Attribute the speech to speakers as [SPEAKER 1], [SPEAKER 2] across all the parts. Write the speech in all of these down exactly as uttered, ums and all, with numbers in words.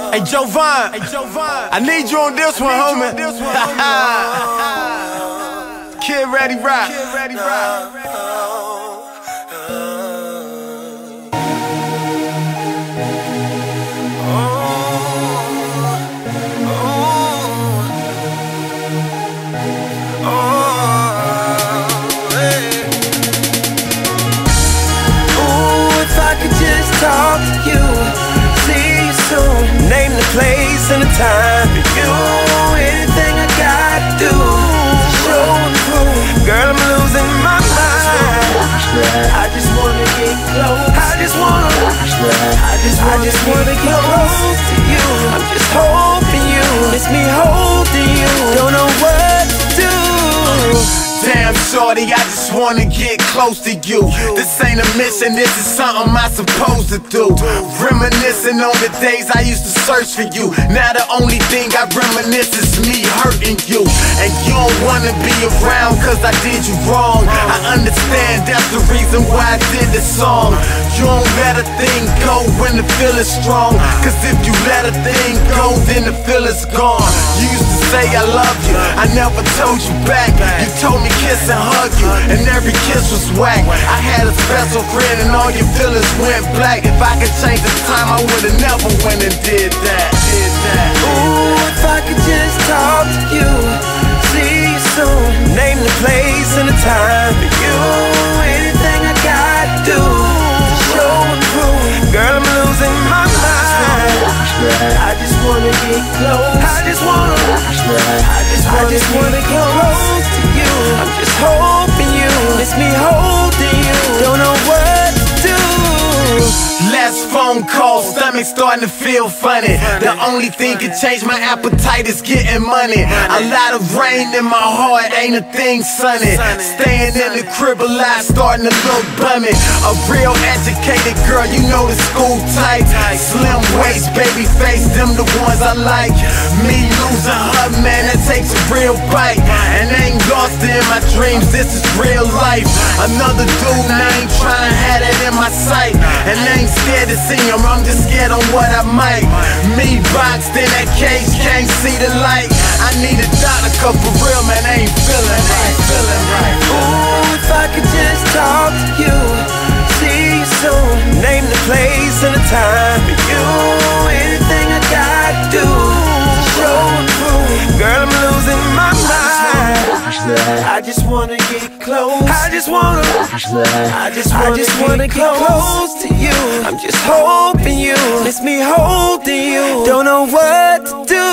[SPEAKER 1] Hey Jovan, hey Jovan, I need you on this one, homie. Kid Ready Rock. Kid Ready Rock.
[SPEAKER 2] Talk to you, see you soon. Name the place and the time for you. Anything I gotta do to show and prove. Girl, I'm losing my mind. I just wanna get close. I just wanna. I just wanna, I just wanna get close to you. I'm just hoping you. It's me holding you. Don't know what to do.
[SPEAKER 1] Damn shorty, I just wanna get close to you. This ain't a mission, this is something I'm supposed to do. Reminiscing on the days I used to search for you. Now the only thing I reminisce is me hurting you. And you don't wanna be around cause I did you wrong. I understand, that's the reason why I did this song. You don't let a thing go when the feeling's strong. Cause if you let a thing go, then the feeling's gone. You used to say I love you, I never told you back. You told me kiss and hug you, and every kiss was whack. I had a special friend and all your feelings went black. If I could change the time, I would've never went and did that, did that.
[SPEAKER 2] Ooh, if I could just talk to you, see you soon. Name the place and the time for you. Anything I gotta do to show and prove. Girl, I'm losing my mind. I just wanna get close. I just wanna. I just wanna, I just wanna get close to you. I'm just hoping you. It's me holding you. Don't know what to do.
[SPEAKER 1] Last phone call, stomach starting to feel funny. The only thing can change my appetite is getting money. A lot of rain in my heart, ain't a thing sunny. Staying in the crib a lot, starting to look bummy. A real educated girl, you know the school type. Slim waist, baby face, them the ones I like. Me losing her, man, that takes a real bite. And I ain't lost in my dreams, this is real life. Another dude, I ain't trying to have that in my sight. And I ain't scared to see him, I'm just scared on what I might. Me boxed in that cage, can't see the light. I need a doctor, cause for real, man, I ain't feeling, I ain't feeling right.
[SPEAKER 2] Ooh, if I could just talk to you, see you soon. Name the place and the time for you. Anything I gotta do to show and prove. Girl, I'm losing my mind. I just wanna get close. I just wanna. I just wanna, I just wanna get close to you. I'm just hoping you. It's me holding you. Don't know what to do.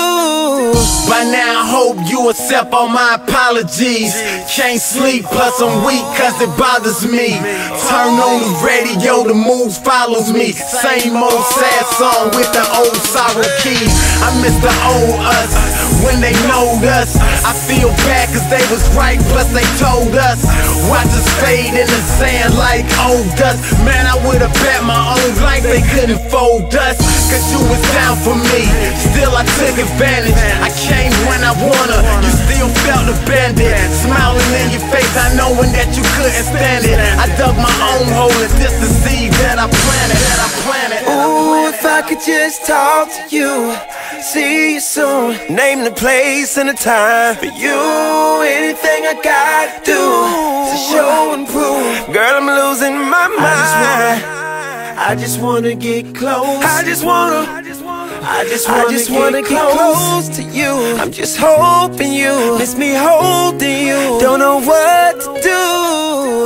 [SPEAKER 1] By now I hope you accept all my apologies. Can't sleep, plus I'm weak cause it bothers me. Turn on the radio, the mood follows me. Same old sad song with the old sorrow keys. I miss the old us, when they knowed us. I feel bad cause they was right, plus they told us. Watch us fade in the sand like old dust. Man, I would've bet my own life they couldn't fold us. Cause you was down for me, still I took advantage. I came when I wanna, you still felt abandoned. Smiling in your face, I knowing that you couldn't stand it. I dug my own hole and this the seed that I planted, that I planted.
[SPEAKER 2] Ooh, if I could just talk to you, see you soon. Name the place and the time for you. Anything I gotta do to show and prove. Girl, I'm losing my mind. I just wanna get close. I just wanna. I just wanna, I just wanna, I just wanna get, get close to you. I'm just hoping you. It's me holding you. Don't know what to do.